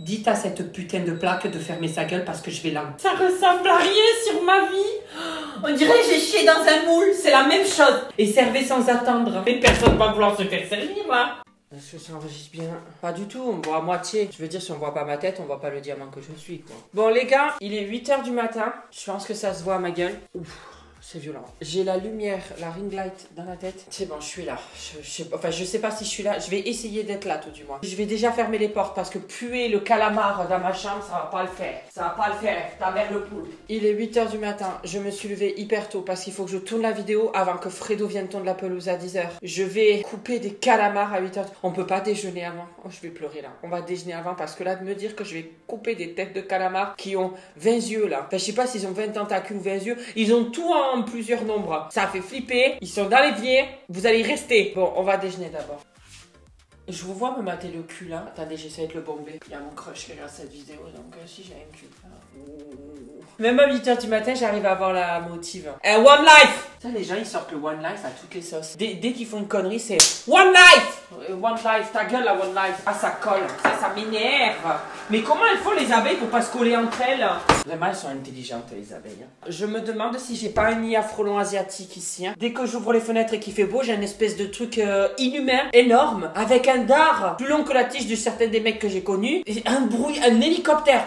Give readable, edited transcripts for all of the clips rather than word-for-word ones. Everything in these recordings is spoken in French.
Dites à cette putain de plaque de fermer sa gueule parce que je vais là. Ça ressemble à rien sur ma vie. On dirait que j'ai chié dans un moule. C'est la même chose. Et servez sans attendre. Mais personne va vouloir se faire servir là. Est-ce que ça enregistre bien? Pas du tout, on me voit à moitié. Je veux dire, si on voit pas ma tête, on voit pas le diamant que je suis, quoi. Bon, les gars, il est 8 h du matin. Je pense que ça se voit à ma gueule. Ouf, c'est violent. J'ai la lumière, la ring light dans la tête. C'est bon, je suis là. Je sais pas si je suis là. Je vais essayer d'être là, tout du moins. Je vais déjà fermer les portes parce que puer le calamar dans ma chambre, ça va pas le faire. Ça va pas le faire. Ta mère le poule. Il est 8 h du matin. Je me suis levée hyper tôt parce qu'il faut que je tourne la vidéo avant que Fredo vienne tourner la pelouse à 10 h. Je vais couper des calamars à 8 h. On peut pas déjeuner avant. Oh, je vais pleurer là. On va déjeuner avant parce que là, de me dire que je vais couper des têtes de calamars qui ont 20 yeux là. Enfin, je sais pas s'ils ont 20 tentacules ou 20 yeux. Ils ont tout en plusieurs nombres. Ça fait flipper. Ils sont dans l'évier. Vous allez y rester. Bon, on va déjeuner d'abord. Je vous vois me mater le cul là. Attendez, j'essaie de le bomber. Il y a mon crush qui regarde cette vidéo, donc si j'ai un cul. Même à 8 h du matin, j'arrive à avoir la motive. One life! Ça, les gens, ils sortent le one life à toutes les sauces. Dès qu'ils font une connerie, c'est one life! One life, ta gueule la one life. Ah, ça colle. Ça m'énerve. Mais comment elles font les abeilles pour pas se coller entre elles? Vraiment, elles sont intelligentes, les abeilles. Je me demande si j'ai pas un nid à frelons asiatique ici. Dès que j'ouvre les fenêtres et qu'il fait beau, j'ai une espèce de truc inhumain, énorme, avec un dard plus long que la tige de certains des mecs que j'ai connus. Et un bruit, un hélicoptère.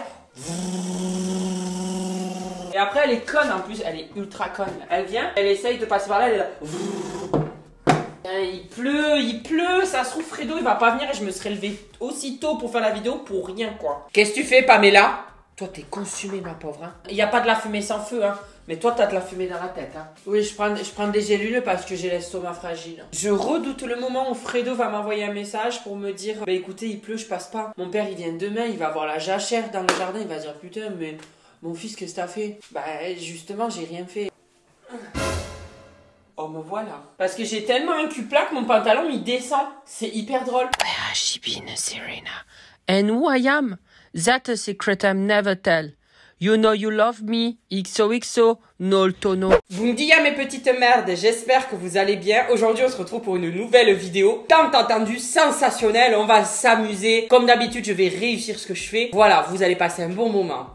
Et après, elle est conne en plus, elle est ultra conne. Elle vient, elle essaye de passer par là, elle est là. Il pleut, ça se trouve Fredo il va pas venir et je me serais levé aussitôt pour faire la vidéo pour rien quoi. Qu'est-ce que tu fais Pamela? Toi t'es consumée ma pauvre hein. Il y a pas de la fumée sans feu hein. Mais toi t'as de la fumée dans la tête hein. Oui je prends des gélules parce que j'ai l'estomac fragile. Je redoute le moment où Fredo va m'envoyer un message pour me dire bah écoutez il pleut je passe pas. Mon père il vient demain, il va voir la jachère dans le jardin, il va dire putain mais mon fils qu'est-ce que t'as fait? Bah justement j'ai rien fait. Oh me voilà. Parce que j'ai tellement un cul plat que mon pantalon il descend. C'est hyper drôle. Where has she been, Serena? And who I am? That's a secret I'm never tell. You know you love me. XOXO. No tono. Vous me dites à mes petites merdes, j'espère que vous allez bien. Aujourd'hui on se retrouve pour une nouvelle vidéo. Tant entendu, sensationnelle. On va s'amuser. Comme d'habitude je vais réussir ce que je fais. Voilà, vous allez passer un bon moment.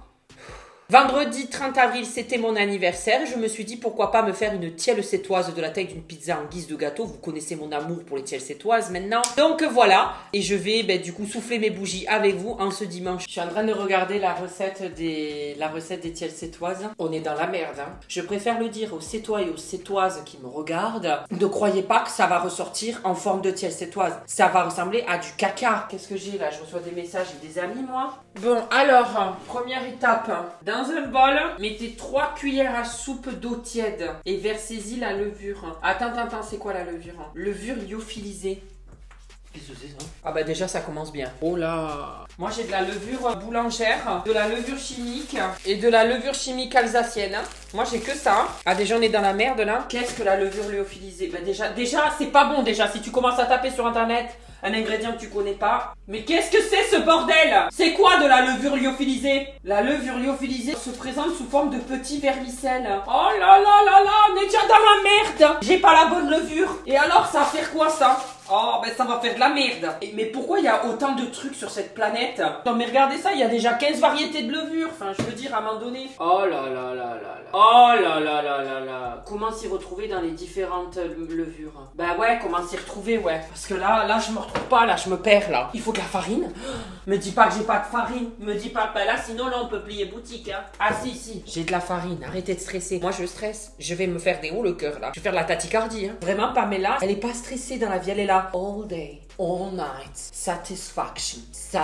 Vendredi 30 avril, c'était mon anniversaire. Je me suis dit pourquoi pas me faire une tielle sétoise de la taille d'une pizza en guise de gâteau. Vous connaissez mon amour pour les tielles sétoises maintenant. Donc voilà. Et je vais du coup souffler mes bougies avec vous en ce dimanche. Je suis en train de regarder la recette des tielles sétoises. On est dans la merde. Hein. Je préfère le dire aux sétois et aux sétoises qui me regardent. Ne croyez pas que ça va ressortir en forme de tielle sétoise. Ça va ressembler à du caca. Qu'est-ce que j'ai là? Je reçois des messages et des amis moi. Bon alors, première étape. Dans un bol, mettez 3 cuillères à soupe d'eau tiède et versez-y la levure. Attends, c'est quoi la levure? Levure lyophilisée. Qu'est-ce que c'est ça? Ah bah déjà ça commence bien. Oh là! Moi j'ai de la levure boulangère, de la levure chimique et de la levure chimique alsacienne. Moi j'ai que ça. Ah déjà on est dans la merde là. Qu'est-ce que la levure lyophilisée? Bah déjà c'est pas bon déjà si tu commences à taper sur internet un ingrédient que tu connais pas. Mais qu'est-ce que c'est ce bordel? C'est quoi de la levure lyophilisée? La levure lyophilisée se présente sous forme de petits vermicelles. Oh là là là là, on est déjà dans la merde. J'ai pas la bonne levure. Et alors ça va faire quoi ça? Oh, ben ça va faire de la merde. Mais pourquoi il y a autant de trucs sur cette planète? Non mais regardez ça, il y a déjà 15 variétés de levure. Enfin, je veux dire, à un moment donné. Oh là là là là là. Oh là là là là là. Comment s'y retrouver dans les différentes levures? Bah ouais, comment s'y retrouver, ouais. Parce que là, je me retrouve pas, là, je me perds, là. Il faut de la farine. Me dis pas que j'ai pas de farine. Me dis pas, bah là, sinon, là, on peut plier boutique, hein. Ah si, j'ai de la farine. Arrêtez de stresser. Moi, je stresse. Je vais me faire des hauts le cœur, là. Je vais faire de la tachycardie, hein. Vraiment, Pamela, elle est pas stressée dans la vie, elle est là. All day, all night, satisfaction.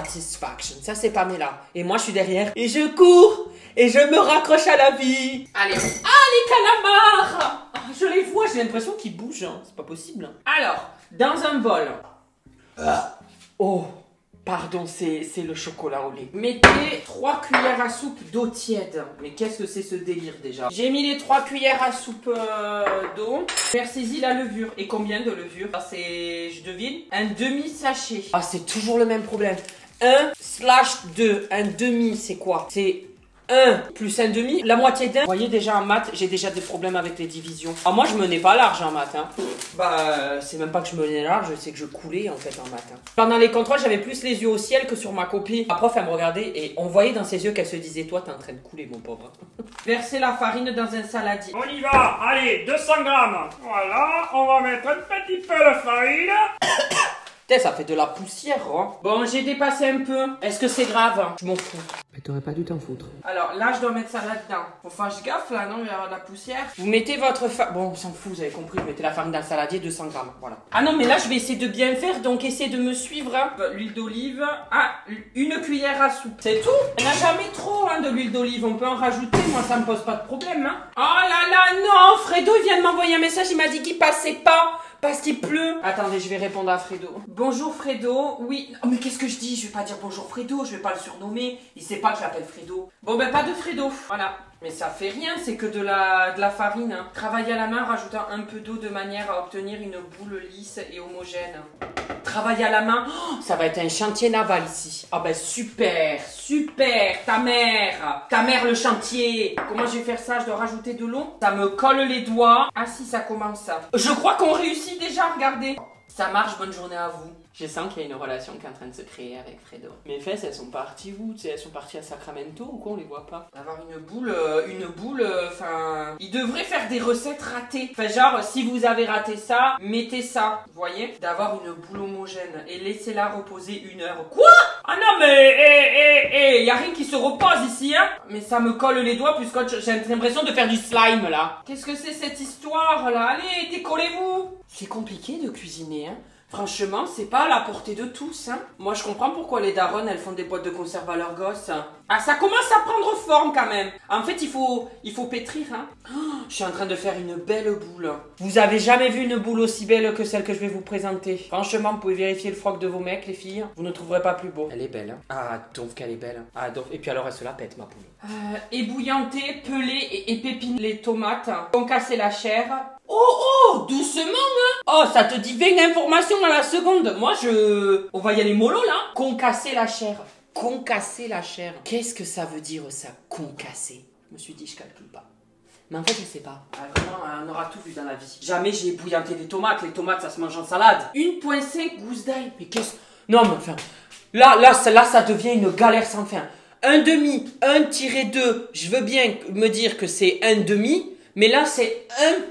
Ça c'est Pamela. Et moi je suis derrière et je cours et je me raccroche à la vie. Allez, les calamars. Je les vois, j'ai l'impression qu'ils bougent. Hein. C'est pas possible. Alors, dans un bol. Oh, pardon, c'est le chocolat au lait. Mettez 3 cuillères à soupe d'eau tiède. Mais qu'est-ce que c'est ce délire déjà? J'ai mis les 3 cuillères à soupe d'eau. Versez-y la levure. Et combien de levure? C'est, je devine, un demi-sachet. Ah, c'est toujours le même problème. 1/2. Un demi, c'est quoi? C'est 1 plus 1 demi, la moitié d'un. Vous voyez déjà en maths, j'ai déjà des problèmes avec les divisions. Ah moi je me n'ai pas large en maths. Hein. Bah c'est même pas que je me n'ai large, c'est que je coulais en fait en maths. Hein. Pendant les contrôles j'avais plus les yeux au ciel que sur ma copie. La prof elle me regardait et on voyait dans ses yeux qu'elle se disait toi t'es en train de couler mon pauvre. Verser la farine dans un saladier. On y va, allez, 200 grammes. Voilà, on va mettre un petit peu de farine. Putain, ça fait de la poussière, hein. Bon, j'ai dépassé un peu. Est-ce que c'est grave? Je m'en fous. Mais t'aurais pas dû t'en foutre. Alors, là, je dois mettre ça là-dedans. Faut faire gaffe, là, non? Il va y avoir de la poussière. Vous mettez votre farine... Bon, on s'en fout, vous avez compris. Vous mettez la farine dans le saladier, 200 grammes. Voilà. Ah non, mais là, je vais essayer de bien faire. Donc, essayez de me suivre. Hein. L'huile d'olive. Ah, une cuillère à soupe. C'est tout. On n'a jamais trop, hein, de l'huile d'olive. On peut en rajouter. Moi, ça me pose pas de problème, hein. Oh là là, non! Fredo, il vient de m'envoyer un message. Il m'a dit qu'il passait pas. Parce qu'il pleut. Attendez, je vais répondre à Fredo. Bonjour Fredo. Oui. Oh, mais qu'est-ce que je dis? Je vais pas dire bonjour Fredo. Je vais pas le surnommer. Il sait pas que je l'appelle Fredo. Bon, ben pas de Fredo. Voilà. Mais ça fait rien, c'est que de la farine. Hein. Travaillez à la main en rajoutant un peu d'eau de manière à obtenir une boule lisse et homogène. Travailler à la main, oh, ça va être un chantier naval ici. Ah ben super, super, ta mère le chantier. Comment je vais faire ça? Je dois rajouter de l'eau. Ça me colle les doigts. Ah si, ça commence ça. Je crois qu'on réussit déjà, regardez. Ça marche, bonne journée à vous. Je sens qu'il y a une relation qui est en train de se créer avec Fredo. Mes fesses, elles sont parties où? Tu sais, elles sont parties à Sacramento ou quoi? On les voit pas. Avoir une boule, enfin... Il devrait faire des recettes ratées. Enfin, genre, si vous avez raté ça, mettez ça. Vous voyez? D'avoir une boule homogène et laissez-la reposer 1 heure. Quoi? Ah non, mais... y a rien qui se repose ici, hein? Mais ça me colle les doigts puisque j'ai l'impression de faire du slime, là. Qu'est-ce que c'est cette histoire, là? Allez, décollez-vous! C'est compliqué de cuisiner, hein? Franchement, c'est pas à la portée de tous, hein. Moi, je comprends pourquoi les darons, elles font des boîtes de conserve à leurs gosses. Hein. Ah, ça commence à prendre forme, quand même. En fait, il faut pétrir, hein. Oh, je suis en train de faire une belle boule. Vous avez jamais vu une boule aussi belle que celle que je vais vous présenter. Franchement, vous pouvez vérifier le froc de vos mecs, les filles. Vous ne trouverez pas plus beau. Elle est belle, hein. Ah, donc qu'elle est belle. Ah, donc... Et puis alors, elle se la pète, ma poule. Ébouillanter, peler et épépiner les tomates. Concasser la chair. Oh, doucement, hein. Oh, ça te dit 20 informations à la seconde. Moi, on va y aller mollo, là. Concasser la chair. Concasser la chair. Qu'est-ce que ça veut dire, ça, concasser? Je me suis dit, je calcule pas. Mais en fait, je sais pas. Ah, vraiment, on aura tout vu dans la vie. Jamais j'ai ébouillanté des tomates. Les tomates, ça se mange en salade. 1,5 gousses d'ail. Mais qu'est-ce... Non, mais enfin... Là, ça devient une galère sans fin. 1,5, 1-2. Je veux bien me dire que c'est 1,5. Mais là, c'est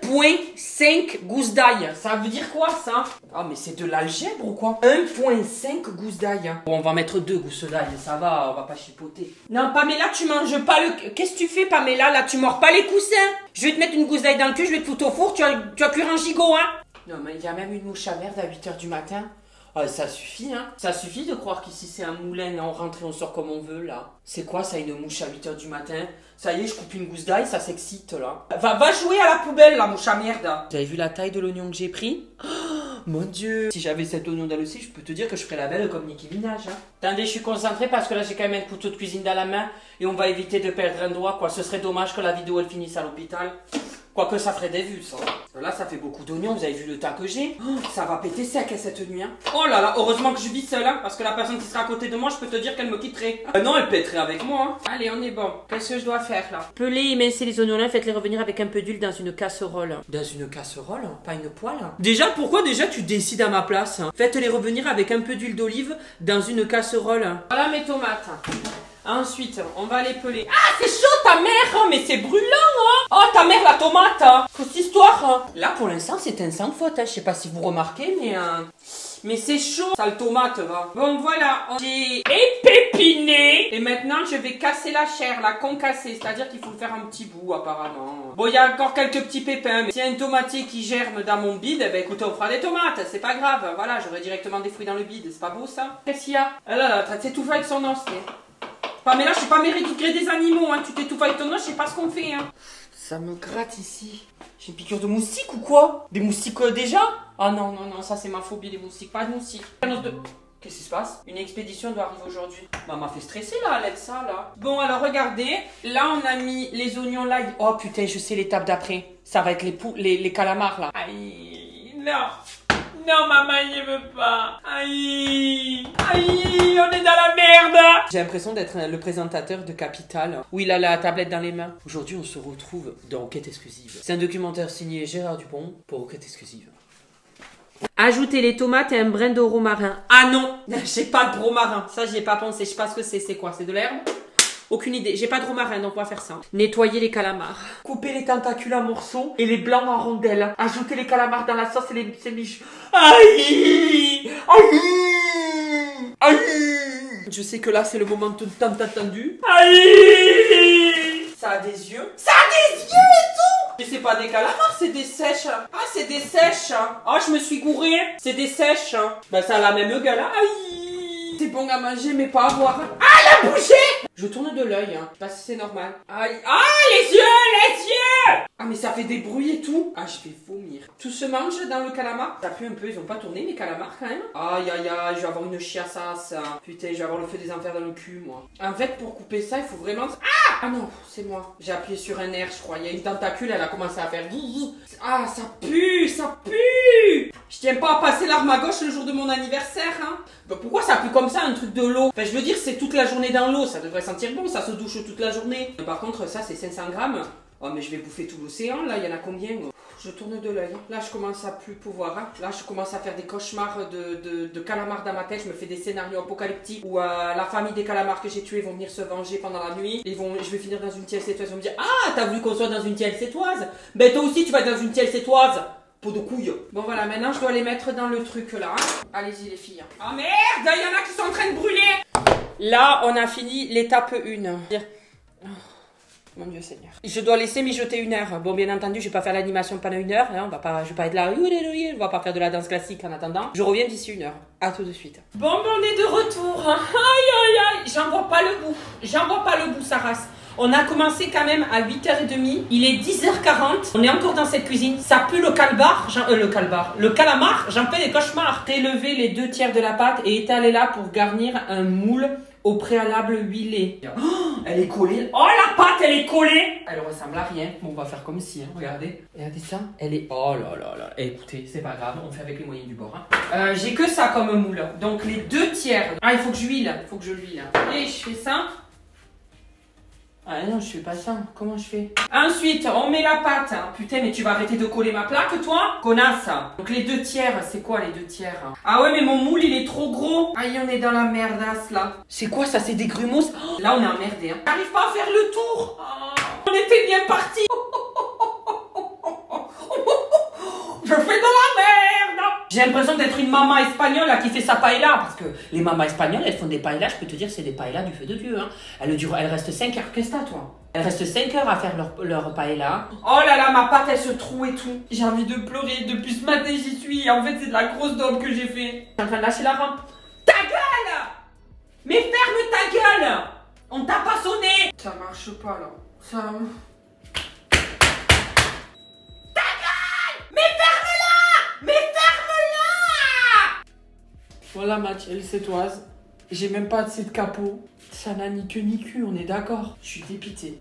1,5 gousses d'ail. Ça veut dire quoi, ça? Ah, mais c'est de l'algèbre ou quoi? 1,5 gousses d'ail. Bon, on va mettre 2 gousses d'ail, ça va, on va pas chipoter. Non, Pamela, tu manges pas le... Qu'est-ce que tu fais, Pamela? Là, tu mords pas les coussins. Je vais te mettre une gousse d'ail dans le cul, je vais te foutre au four, tu vas cuire un gigot, hein? Non, mais il y a même une mouche à merde à 8 h du matin. Ah, ça suffit, hein. Ça suffit de croire qu'ici c'est un moulin, on rentre et on sort comme on veut, là. C'est quoi, ça, une mouche à 8 h du matin? Ça y est, je coupe une gousse d'ail, ça s'excite, là. Va jouer à la poubelle, la mouche à merde. Vous avez vu la taille de l'oignon que j'ai pris? Oh, mon Dieu. Si j'avais cet oignon dans le ciel, je peux te dire que je ferais la belle comme Nicki Minaj, hein. Attendez, je suis concentrée parce que là, j'ai quand même un couteau de cuisine dans la main et on va éviter de perdre un doigt, quoi. Ce serait dommage que la vidéo, elle finisse à l'hôpital. Quoique ça ferait des vues, ça. Là, ça fait beaucoup d'oignons, vous avez vu le tas que j'ai. Oh, ça va péter sec cette nuit, hein. Oh là là, heureusement que je vis seule, hein, parce que la personne qui sera à côté de moi, je peux te dire qu'elle me quitterait. Non, elle pèterait avec moi, hein. Allez, on est bon. Qu'est-ce que je dois faire, là? Pelez et émincer les oignons là, faites-les revenir avec un peu d'huile dans une casserole. Dans une casserole? Pas une poêle? Déjà, pourquoi déjà tu décides à ma place? Faites-les revenir avec un peu d'huile d'olive dans une casserole. Voilà mes tomates. Ensuite, on va les peler. Ah, c'est chaud ta mère, hein, mais c'est brûlant, hein. Oh, ta mère, la tomate, hein. Cette histoire, hein. Là, pour l'instant, c'est un sans faute, hein. Je sais pas si vous remarquez, mais c'est chaud. Ça, le tomate, va. Bon, voilà, j'ai épépiné. Et maintenant, je vais casser la chair, la concasser. C'est-à-dire qu'il faut le faire un petit bout, apparemment. Bon, il y a encore quelques petits pépins, mais s'il y a un tomatier qui germe dans mon bide, eh ben, écoutez, on fera des tomates. C'est pas grave. Voilà, j'aurai directement des fruits dans le bide. C'est pas beau, ça? Qu'est-ce qu'il y a? Elle a traite s'étouffer avec son os, Pas, mais là, je suis pas méritée des animaux, hein. Tu t'étouffes avec ton os, je sais pas ce qu'on fait, hein. Ça me gratte ici. J'ai une piqûre de moustique ou quoi? Des moustiques déjà? Ah non, non, non, ça c'est ma phobie, les moustiques. Pas de moustiques. Qu'est-ce qui se passe? Une expédition doit arriver aujourd'hui. Bah, m'a fait stresser là, Alexa, là. Bon, alors regardez. Là, on a mis les oignons là. Oh putain, je sais l'étape d'après. Ça va être les calamars là. Aïe, non. Non, maman, il ne veut pas. Aïe. Aïe, on est dans la merde. J'ai l'impression d'être le présentateur de Capital, où il a la tablette dans les mains. Aujourd'hui, on se retrouve dans Enquête exclusive. C'est un documentaire signé Gérard Dupont pour Enquête exclusive. Ajoutez les tomates et un brin de romarin. Ah non, j'ai pas de romarin. Ça, j'y ai pas pensé. Je sais pas ce que c'est. C'est quoi? C'est de l'herbe? Aucune idée. J'ai pas de romarin, donc on va faire ça. Nettoyer les calamars. Couper les tentacules en morceaux et les blancs en rondelles. Ajouter les calamars dans la sauce et les miches. Aïe! Aïe! Aïe! Je sais que là, c'est le moment tant attendu. Aïe! Ça a des yeux. Ça a des yeux et tout! Mais c'est pas des calamars, c'est des sèches. Ah, c'est des sèches. Ah, je me suis gourée. C'est des sèches. Bah, ça a la même gueule. Aïe! C'est bon à manger, mais pas à boire. Ah, la bouchée! Je tourne de l'œil, hein. Je sais pas si c'est normal. Aïe. Ah, les yeux! Les yeux! Ah, mais ça fait des bruits et tout. Ah, je vais vomir. Tout se mange dans le calamar. Ça pue un peu, ils ont pas tourné les calamars quand même. Aïe, aïe, aïe, je vais avoir une chiassasse. Putain, je vais avoir le feu des enfers dans le cul, moi. En fait, pour couper ça, il faut vraiment... Ah! Ah non, c'est moi. J'ai appuyé sur un R, je crois. Il y a une tentacule, elle a commencé à faire... Ah, ça pue, ça pue! Je tiens pas à passer l'arme à gauche le jour de mon anniversaire, hein. Bah, pourquoi ça pue comme ça, un truc de l'eau? Enfin, je veux dire, c'est toute la journée dans l'eau. Ça devrait sentir bon, ça se douche toute la journée. Par contre, ça, c'est 500 grammes. Oh, mais je vais bouffer tout l'océan, là. Il y en a combien? Je tourne de l'œil. Là, je commence à plus pouvoir. Hein. Là, je commence à faire des cauchemars de calamars dans ma tête. Je me fais des scénarios apocalyptiques où la famille des calamars que j'ai tués vont venir se venger pendant la nuit. Je vais finir dans une tielle sétoise. Ils vont me dire, ah, t'as voulu qu'on soit dans une tielle sétoise? Ben, toi aussi, tu vas être dans une tielle sétoise. Peau de couille. Bon, voilà, maintenant, je dois les mettre dans le truc, là. Hein. Allez-y, les filles. Ah, merde, il y en a qui sont en train de brûler. Là, on a fini l'étape 1. Mon Dieu Seigneur. Je dois laisser mijoter 1 heure. Bon, bien entendu, je vais pas faire l'animation pendant 1 heure. Hein. Je vais pas être là. On va pas faire de la danse classique en attendant. Je reviens d'ici 1 heure. À tout de suite. Bon, ben, on est de retour. Aïe, aïe, aïe. J'en vois pas le bout. J'en vois pas le bout, sa race. On a commencé quand même à 8h30. Il est 10h40. On est encore dans cette cuisine. Ça pue le calamar. Le calamar, j'en fais des cauchemars. Prélever les 2 tiers de la pâte et étaler-la pour garnir un moule au préalable huilé. Oh, elle est collée. Oh, la pâte, elle est collée. Elle ressemble à rien. Bon, on va faire comme si, hein. Regardez. Regardez ça. Elle est... Oh là là là. Écoutez, c'est pas grave. On fait avec les moyens du bord. Hein. J'ai que ça comme moule. Donc, les 2 tiers. Ah, il faut que j'huile. Il faut que je l'huile. Et je fais ça. Ah non, je fais pas ça. Comment je fais? Ensuite, on met la pâte. Putain, mais tu vas arrêter de coller ma plaque, toi? Connasse. Donc les 2 tiers, c'est quoi les 2 tiers? Ah ouais, mais mon moule, il est trop gros. Aïe, on est dans la merdasse, là. C'est quoi ça? C'est des grumeaux? Oh, là, on est emmerdé. Hein. J'arrive pas à faire le tour. Oh, on était bien partis. Je fais de la merde. J'ai l'impression d'être une maman espagnole là, qui fait sa paella. Parce que les mamans espagnoles, elles font des paellas, je peux te dire, c'est des paellas du feu de Dieu. Hein. Elles restent 5 heures. Qu'est-ce que t'as, toi? Elles restent 5 heures à faire leur paella. Oh là là, ma pâte, elle se troue et tout. J'ai envie de pleurer. Depuis ce matin, j'y suis. En fait, c'est de la grosse daube que j'ai fait. Je suis en train de lâcher la rampe. Ta gueule! Mais ferme ta gueule! On t'a pas sonné! Ça marche pas, là. Ça... Voilà ma tielle sétoise. J'ai même pas assez de capot. Ça n'a ni queue ni cul, on est d'accord. Je suis dépitée.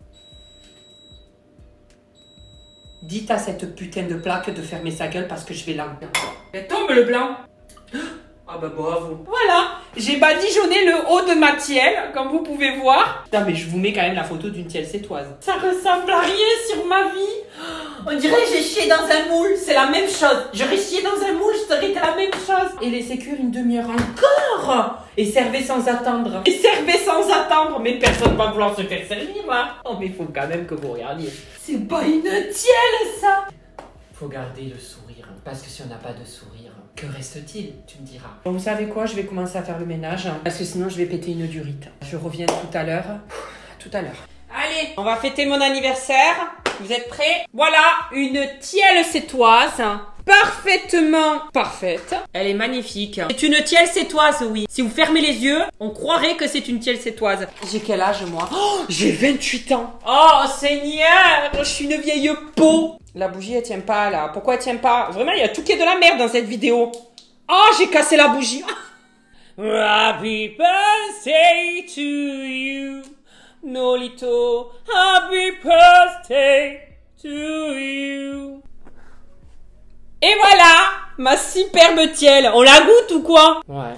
Dites à cette putain de plaque de fermer sa gueule parce que je vais l'enlever. Mais tombe le blanc. Ah bah bravo. Voilà, j'ai badigeonné le haut de ma tielle, comme vous pouvez voir. Putain, mais je vous mets quand même la photo d'une tielle sétoise. Ça ressemble à rien sur ma vie. On dirait que j'ai chié dans un moule, c'est la même chose. J'aurais chié dans un moule, ça aurait été la même chose. Et laissez cuire 1 demi-heure encore. Et servez sans attendre. Et servez sans attendre. Mais personne va vouloir se faire servir là. Oh mais il faut quand même que vous regardiez. C'est pas une tielle ça. Faut garder le sourire. Parce que si on n'a pas de sourire, que reste-t-il, tu me diras. Bon, vous savez quoi, je vais commencer à faire le ménage. Parce que sinon je vais péter une durite. Je reviens tout à l'heure. Tout à l'heure. Allez, on va fêter mon anniversaire. Vous êtes prêts? Voilà, une tielle sétoise. Parfaitement parfaite. Elle est magnifique. C'est une tielle sétoise, oui. Si vous fermez les yeux, on croirait que c'est une tielle sétoise. J'ai quel âge, moi? Oh, j'ai 28 ans. Oh, Seigneur, je suis une vieille peau. La bougie, elle tient pas, là. Pourquoi elle tient pas? Vraiment, il y a tout qui est de la merde dans cette vidéo. Oh, j'ai cassé la bougie. Happy birthday to you. Nolito, happy birthday to you. Et voilà, Ma superbe tielle. On la goûte ou quoi? Ouais.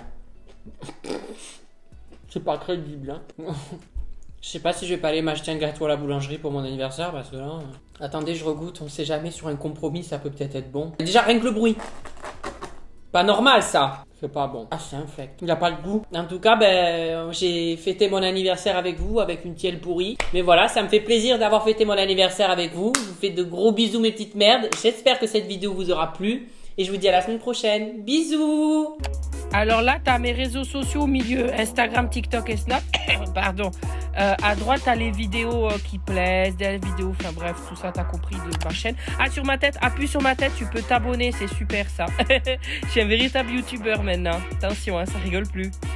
C'est pas crédible, hein. Je sais pas si je vais pas aller m'acheter un gâteau à la boulangerie pour mon anniversaire parce que là... Attendez, je regoute, on sait jamais, sur un compromis ça peut peut-être être bon. Déjà rien que le bruit. Pas normal ça. C'est pas bon. Ah c'est infect. Il a pas le goût. En tout cas, ben j'ai fêté mon anniversaire avec vous, avec une tielle pourrie. Mais voilà, ça me fait plaisir d'avoir fêté mon anniversaire avec vous. Je vous fais de gros bisous mes petites merdes. J'espère que cette vidéo vous aura plu. Et je vous dis à la semaine prochaine. Bisous. Alors là, tu as mes réseaux sociaux au milieu, Instagram, TikTok et Snap. Pardon. À droite, tu as les vidéos qui plaisent, des vidéos, enfin bref, tout ça, tu as compris de ma chaîne. Ah, sur ma tête, appuie sur ma tête, tu peux t'abonner, c'est super ça. Je suis un véritable youtubeur maintenant. Attention, hein, ça rigole plus.